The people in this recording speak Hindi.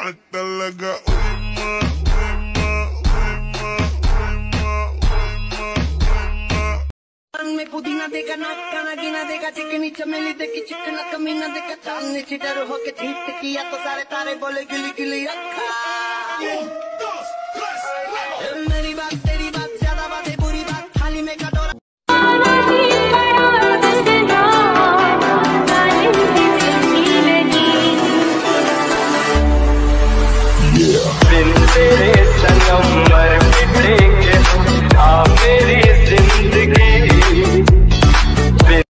Hasta लगा में पुदीना देगा नाक खाना गिना देगा चिकनी चमेली देखी चिकना कमीना देखा चांदनी चिटर होके झीट किया तो सारे तारे बोले गिली गिली अखा। मेरी बात तेरी बात ज्यादा बातें बुरी बात थाली में कटोरा बिन तेरे